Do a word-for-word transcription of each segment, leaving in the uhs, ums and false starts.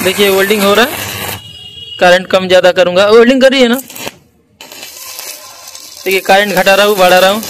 देखिए वेल्डिंग हो रहा है, करंट कम ज़्यादा करूँगा, वेल्डिंग कर रही है ना। देखिए करंट घटा रहा हूँ, बढ़ा रहा हूँ।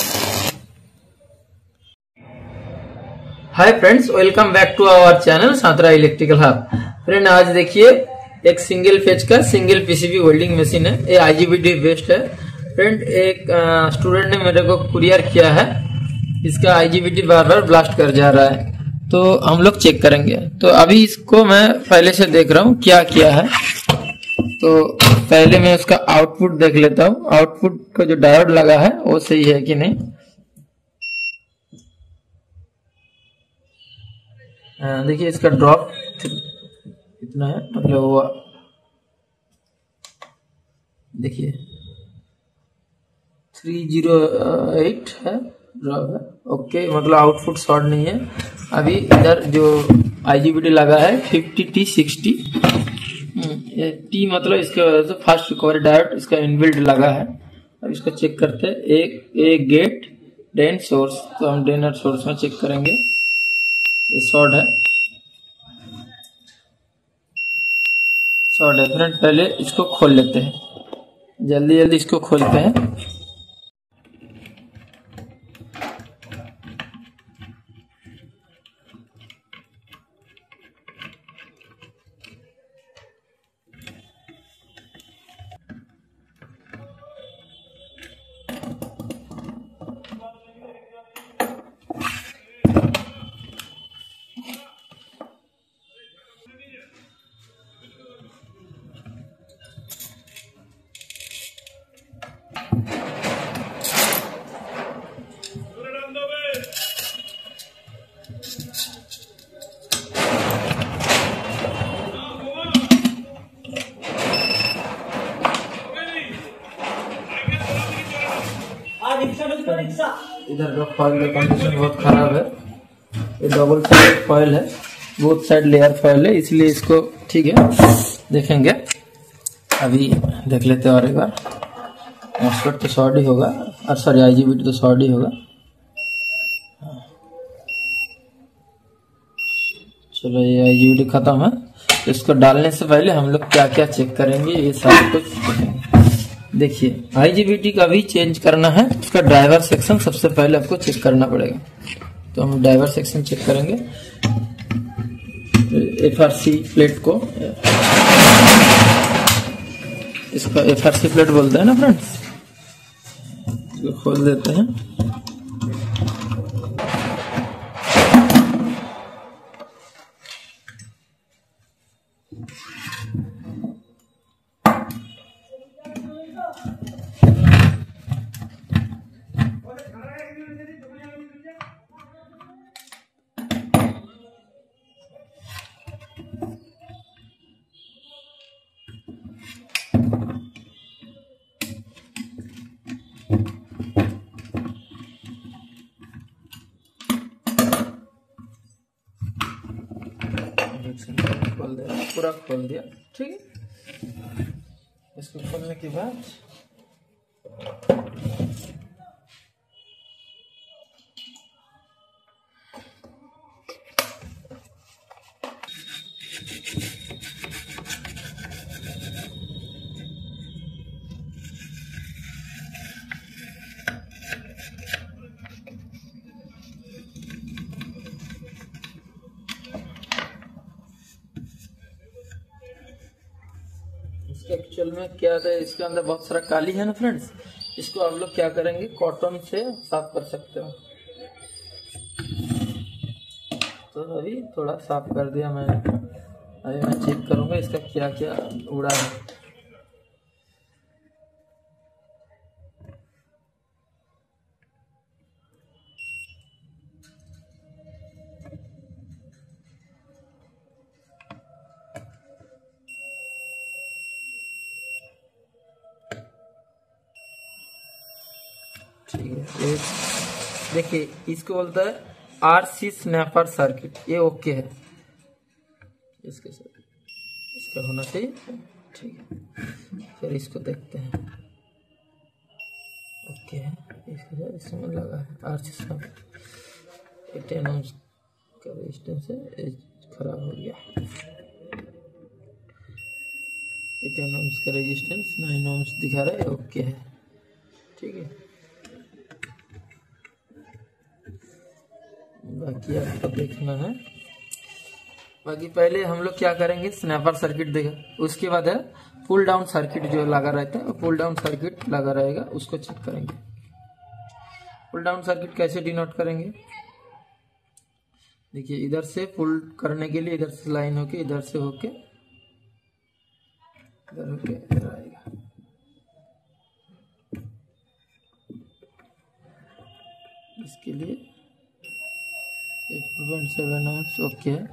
Hi friends, welcome back to our channel Satara electrical hub. Friend आज देखिए एक सिंगल फेज का सिंगल पीसीबी वेल्डिंग मशीन है, ये आईजीबीटी बेस्ड है। फ्रेंड एक स्टूडेंट ने मेरे को कुरियर किया है, इसका आईजीबीटी बार बार ब्लास्ट कर जा रहा है, तो हम लोग चेक करेंगे। तो अभी इसको मैं पहले से देख रहा हूँ क्या किया है। तो पहले मैं उसका आउटपुट देख लेता हूँ, आउटपुट का जो डायोड लगा है वो सही है कि नहीं। देखिए इसका ड्रॉप कितना है, मतलब वो देखिए थ्री जीरो एट है ड्रॉप है। ओके, मतलब आउटपुट शॉर्ट नहीं है। अभी इधर जो आईजीबीटी लगा है फिफ्टी टी सिक्सटी टी, मतलब इसके वजह से फास्ट रिकवरी डायोड इसका इनबिल्ट लगा है। अब इसको चेक करते हैं, एक एक गेट ड्रेन सोर्स, तो हम ड्रेन और सोर्स में चेक करेंगे। ये शॉर्ट है, शॉर्ट है फ्रेंड। पहले इसको खोल लेते हैं, जल्दी जल्दी इसको खोलते हैं। इधर का फॉइल का कंडीशन बहुत खराब है, ये डबल साइड फॉइल है, बोथ साइड लेयर फॉइल है, इसलिए इसको ठीक है देखेंगे। अभी देख लेते हैं और एक बार। मॉस्फेट तो शॉर्ट ही होगा, और सॉरी आईजीबीटी तो शॉर्ट ही होगा। चलो ये आईजीबीटी खत्म है। तो इसको डालने से पहले हम लोग क्या क्या चेक करेंगे ये सब कुछ देखेंगे। देखिए आईजीबीटी का भी चेंज करना है, उसका ड्राइवर सेक्शन सबसे पहले आपको चेक करना पड़ेगा। तो हम ड्राइवर सेक्शन चेक करेंगे। एफआरसी प्लेट को, इसका एफआरसी प्लेट बोलते हैं ना फ्रेंड्स, इसको खोल देते हैं। खोल दिया, पूरा खोल दिया, ठीक है। इसको खोलने के बाद एक्चुअल में क्या है, इसके अंदर बहुत सारा काली है ना फ्रेंड्स, इसको आप लोग क्या करेंगे, कॉटन से साफ कर सकते हो। तो अभी थोड़ा साफ कर दिया मैंने, अभी मैं चेक करूंगा इसका क्या क्या उड़ा है। ठीक है, ये देखिए इसको बोलता है आरसी स्नैपर सर्किट, ये ओके है, इसके साथ इसका होना चाहिए। ठीक है, फिर इसको देखते हैं। ओके है, इसके इसमें लगा है आरसी स्नैपर, टेन ओम्स का रेजिस्टेंस है, खराब हो गया। एटीन ओम्स का रेजिस्टेंस, नाइन ओम्स दिखा रहा है, ओके है, ठीक है। बाकी आपको देखना है। बाकी पहले हम लोग क्या करेंगे, स्नैपर सर्किट देगा, उसके बाद है पुल डाउन सर्किट जो लगा रहता है, पुल डाउन सर्किट लगा रहेगा, उसको चेक करेंगे। पुल डाउन सर्किट कैसे डिनोट करेंगे, देखिए इधर से पुल करने के लिए इधर से लाइन होके इधर से होके इधर होके इधर आएगा। इसके लिए four point seven ohms okay है।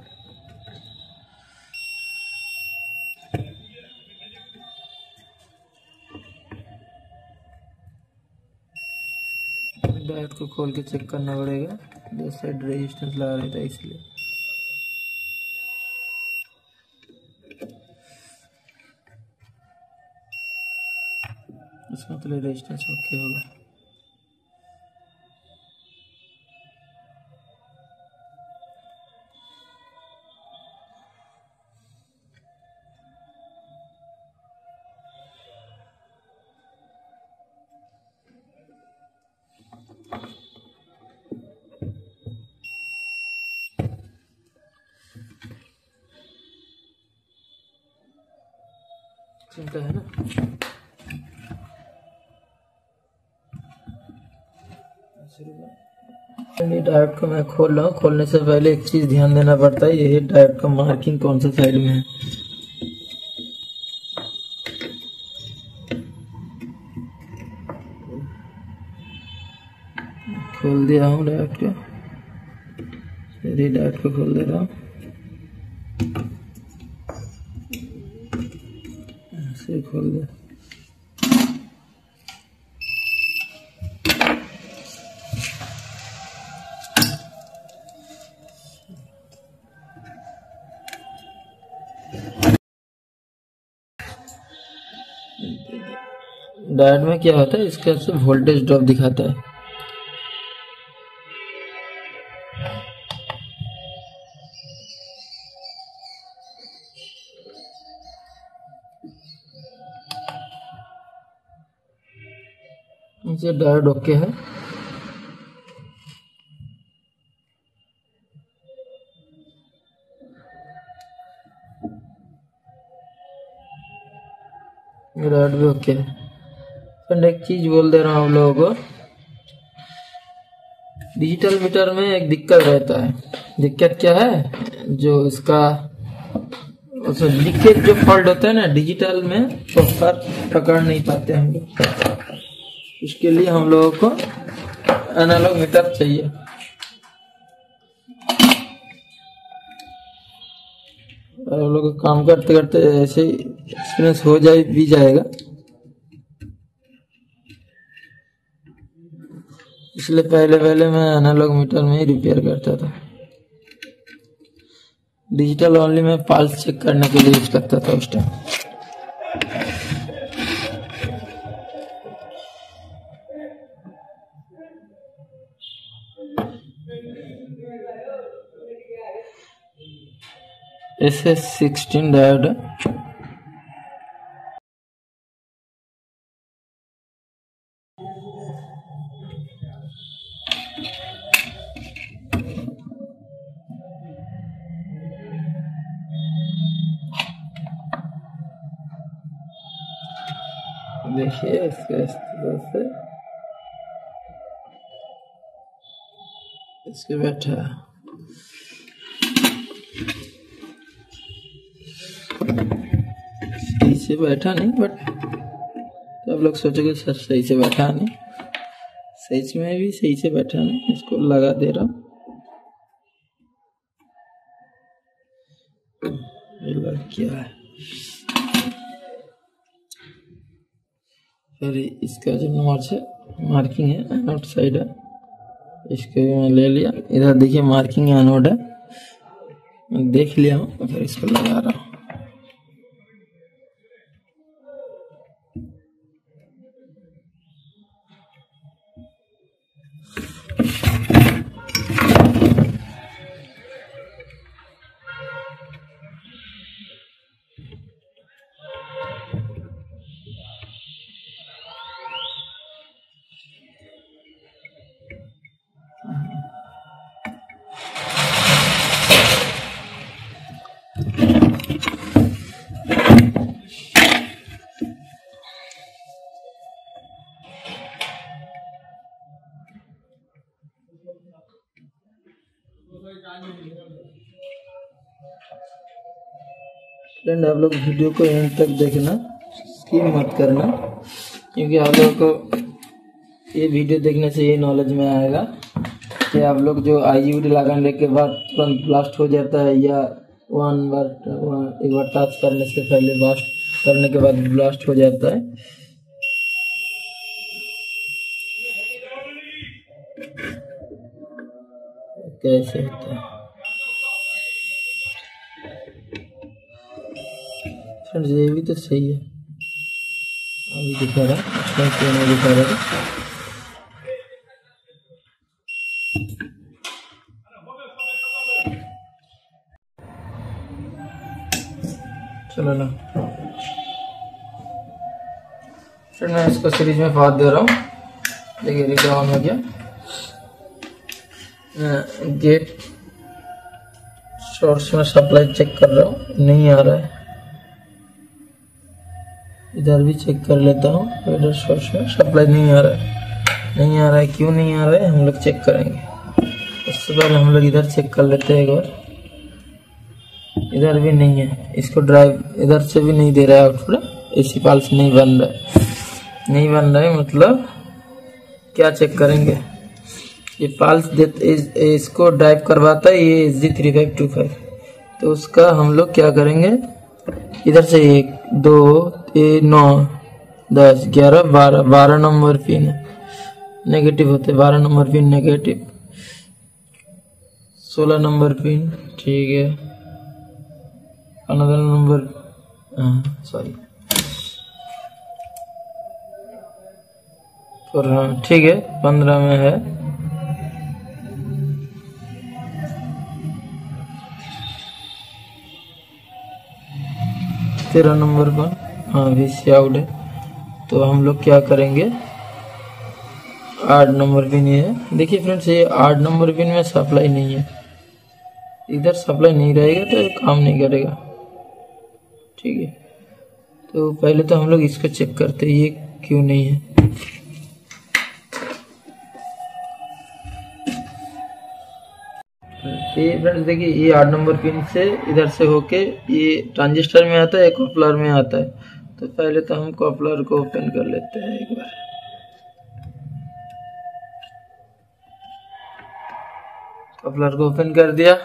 डायोड को खोल के चेक करना पड़ेगा, दो साइड रेजिस्टेंस लगा रहता है इसलिए। इसका मतलब रेजिस्टेंस ओके होगा। चिंता है ना। डायोड को मैं खोल रहा हूँ, खोलने से पहले एक चीज ध्यान देना पड़ता है, ये डायोड का मार्किंग कौन सा साइड में है। खोल दिया हूँ डायोड को, डायोड को खोल दे रहा हूँ, ऐसे खोल दिया। डायोड में क्या होता है, इसके से वोल्टेज ड्रॉप दिखाता है। ये डायोड ओके है। डायोड भी ओके है। एक चीज बोल दे रहा हूँ आप लोगों को, डिजिटल मीटर में एक दिक्कत रहता है। दिक्कत क्या है, जो इसका उसमें लीकेज जो फॉल्ट होता है ना डिजिटल में, प्रॉपर पकड़ नहीं पाते हम लोग। इसके लिए हम लोगों को एनालॉग मीटर चाहिए। और हम लोग काम करते करते ऐसे एक्सपीरियंस हो जाए भी जाएगा, इसलिए पहले पहले मैं एनालॉग मीटर में ही रिपेयर करता था। डिजिटल ओनली मैं पल्स चेक करने के लिए यूज करता था उस time. S S sixteen diode है। देखिए इसके इस तरह से इसके बैठा सही से बैठा नहीं, बट तो आप लोग सोचोगे सर सही से बैठा नहीं, सही में भी सही से बैठा नहीं। इसको लगा दे रहा हूँ, ये लग क्या है। फिर इसका जो नॉच है, मार्किंग है, एनोड साइड है, इसको भी मैं ले लिया। इधर देखिए मार्किंग एनोड है, मैं देख लिया हूँ, फिर इसको लगा रहा हूँ। फ्रेंड आप लोग वीडियो को एंड तक देखना, स्किप मत करना, क्योंकि आप लोगों को ये वीडियो देखने से ये नॉलेज में आएगा कि आप लोग जो आईजीबीटी लगाने के बाद तुरंत ब्लास्ट हो जाता है या वन बार एक बार टच करने से पहले ब्लास्ट करने के बाद ब्लास्ट हो जाता है। कैसे होता है फ्रेंड्स, ये भी तो सही है, अभी दिखा रहा है, क्यों नहीं दिखा रहा है। चलो ना फ्रेंड, मैं इसको सीरीज में फाड़ दे रहा हूँ। देखिए रीड ऑन हो गया, गेट सोर्स में सप्लाई चेक कर रहा हूँ, नहीं आ रहा है। इधर भी चेक कर लेता हूँ, इधर सोर्स में सप्लाई नहीं आ रहा है। नहीं आ रहा है, क्यों नहीं आ रहा है हम लोग चेक करेंगे। उससे पहले हम लोग इधर चेक कर लेते हैं एक बार। इधर भी नहीं है, इसको ड्राइव इधर से भी नहीं दे रहा है आउटपुट, एसी पल्स नहीं बन रहा है। नहीं बन रहा है मतलब क्या चेक करेंगे, ये पल्स देते इस, इसको ड्राइव करवाता है ये S G three five two five. तो उसका हम लोग क्या करेंगे, इधर से एक दो तीन नौ दस ग्यारह बारह बारह नंबर पिन है, नेगेटिव होते बारह नंबर पिन नेगेटिव, सोलह नंबर पिन ठीक है, अनदर नंबर सॉरी और हाँ ठीक है पंद्रह में है। तेरह नंबर पर हाँ वीसी आउट है। तो हम लोग क्या करेंगे, आठ नंबर पिन ये है। देखिए फ्रेंड्स, ये आठ नंबर पिन में सप्लाई नहीं है, इधर सप्लाई नहीं रहेगा तो ये काम नहीं करेगा। ठीक है, तो पहले तो हम लोग इसको चेक करते हैं ये क्यों नहीं है। ये फ्रेंड्स देखिए, ये आठ नंबर पिन से इधर से होके ये ट्रांजिस्टर में आता है, कॉपलर में आता है। तो पहले तो हम कॉपलर को ओपन कर लेते हैं एक बार। कॉपलर को ओपन कर दिया,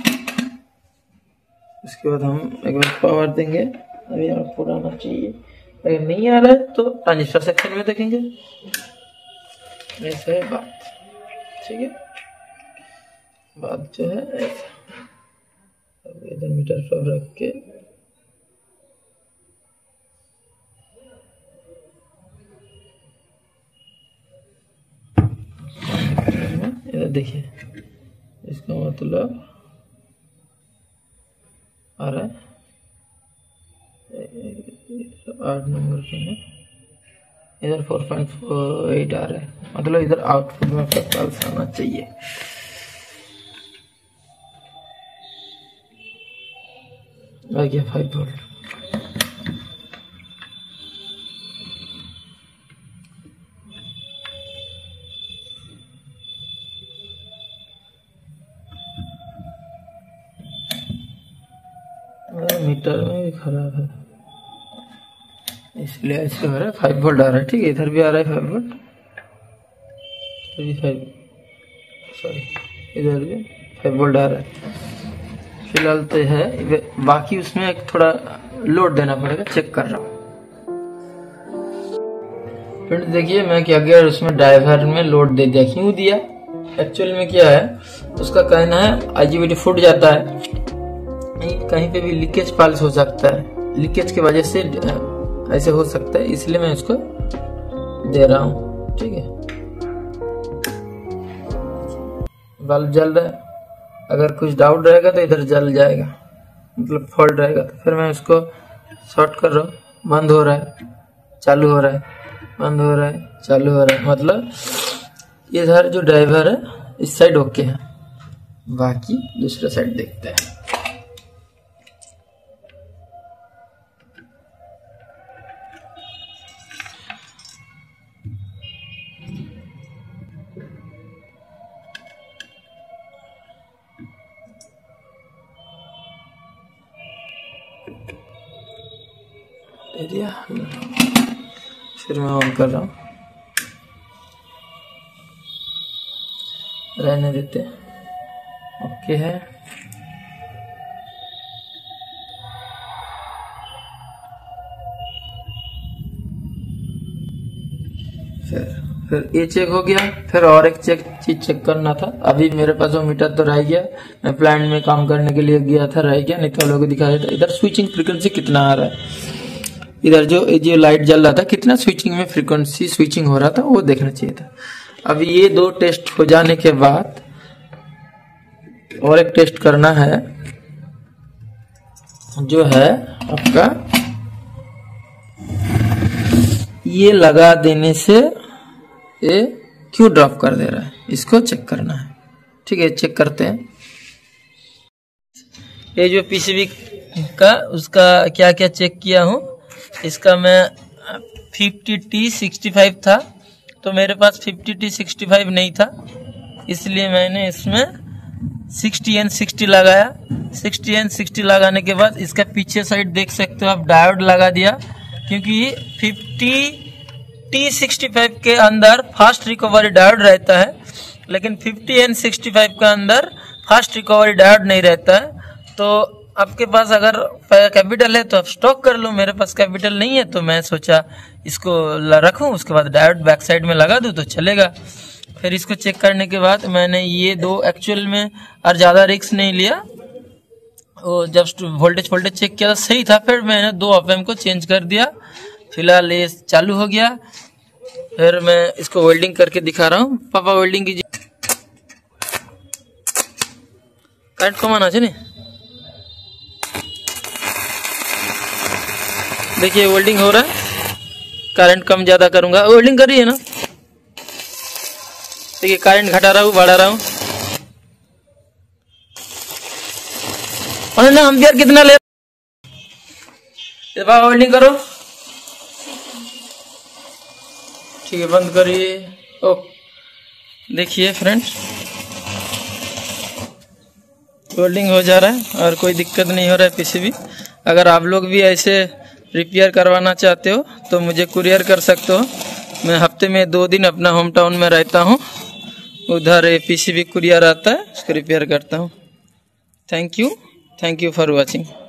इसके बाद हम एक बार पावर देंगे। अभी आउटपुट आना चाहिए, अगर नहीं आ रहा है तो ट्रांजिस्टर सेक्शन में देखेंगे। ऐसा है बात, ठीक है, बात जो है ऐसा। अब इधर मीटर पर रख के इधर देखिए, इसका मतलब आ रहा है आठ नंबर पे है, इधर फोर पॉइंट फोर एट आ रहा है, मतलब इधर आउटपुट में पल्स आना चाहिए। आ गया फाइव वोल्ट। मीटर में भी खराब है, इसलिए ऐसे हो रहा है। फाइव वोल्ट आ रहा है, ठीक है, इधर भी आ रहा है फाइव वोल्ट, फाइव सॉरी इधर भी फाइव वोल्ट आ रहा है फिलहाल तो है। बाकी उसमें एक थोड़ा लोड देना पड़ेगा, चेक कर रहा हूँ। फ्रेंड्स देखिए मैं क्या किया, उसमें ड्राइवर में लोड दे दिया। क्यों दिया, एक्चुअल में क्या है, तो उसका कहना है आईजीबीटी फूट जाता है, कहीं पे भी लीकेज पाल्स हो सकता है, लीकेज की वजह से ऐसे हो सकता है, इसलिए मैं इसको दे रहा हूँ। ठीक है, बल्ब जल रहा है, अगर कुछ डाउट रहेगा तो इधर जल जाएगा, मतलब फॉल्ट रहेगा। तो फिर मैं इसको शॉर्ट कर रहा हूँ, बंद हो रहा है चालू हो रहा है, बंद हो रहा है चालू हो रहा है, मतलब इधर जो ड्राइवर है इस साइड ओके है, बाकी दूसरे साइड देखते हैं। दे दिया, फिर मैं ऑन कर रहा हूँ, रहने देते, ओके है। फिर फिर ये चेक हो गया। फिर और एक चेक चीज चेक करना था। अभी मेरे पास वो मीटर तो रह गया, मैं प्लांट में काम करने के लिए गया था, रह गया, नहीं तो लोगों को दिखाया था। इधर स्विचिंग फ्रीक्वेंसी कितना आ रहा है, इधर जो जो लाइट जल रहा था कितना स्विचिंग में फ्रीक्वेंसी स्विचिंग हो रहा था वो देखना चाहिए था। अभी ये दो टेस्ट हो जाने के बाद और एक टेस्ट करना है, जो है आपका ये लगा देने से ये क्यों ड्रॉप कर दे रहा है, इसको चेक करना है। ठीक है, चेक करते हैं। ये जो पीसीबी का उसका क्या क्या चेक किया हूँ, इसका मैं फिफ्टी टी सिक्सटी फाइव था, तो मेरे पास फिफ्टी टी सिक्सटी फाइव नहीं था, इसलिए मैंने इसमें सिक्सटी एन सिक्सटी लगाया। सिक्सटी एन सिक्सटी लगाने के बाद इसका पीछे साइड देख सकते हो आप, डायोड लगा दिया, क्योंकि फिफ्टी टी सिक्सटी फाइव के अंदर फास्ट रिकवरी डायोड रहता है, लेकिन फिफ्टी एन सिक्सटी फाइव के अंदर फास्ट रिकवरी डायोड नहीं रहता है। तो आपके पास अगर कैपिटल है तो आप स्टॉक कर लो, मेरे पास कैपिटल नहीं है तो मैं सोचा इसको रखूं, उसके बाद डायोड बैक साइड में लगा दूं तो चलेगा। फिर इसको चेक करने के बाद मैंने ये दो एक्चुअल में और ज़्यादा रिस्क नहीं लिया, वो जब वोल्टेज वोल्टेज चेक किया सही था, फिर मैंने दो ऑप एम्प को चेंज कर दिया। फिलहाल ये चालू हो गया। फिर मैं इसको वेल्डिंग करके दिखा रहा हूँ। पापा वेल्डिंग कीजिए, करंट कम आना चाहिए। देखिए वेल्डिंग हो रहा है, करंट कम ज्यादा करूंगा, वेल्डिंग कर रही है ना। देखिए करंट घटा रहा हूँ, बढ़ा रहा हूँ, ना एम्पियर कितना ले, वेल्डिंग करो। ठीक है, बंद करिए। ओ देखिए फ्रेंड्स, वेल्डिंग हो जा रहा है और कोई दिक्कत नहीं हो रहा है पीसीबी। अगर आप लोग भी ऐसे रिपेयर करवाना चाहते हो तो मुझे कुरियर कर सकते हो। मैं हफ्ते में दो दिन अपना होम टाउन में रहता हूँ, उधर पीसीबी कुरियर आता है, उसको रिपेयर करता हूँ। Thank you, thank you for watching.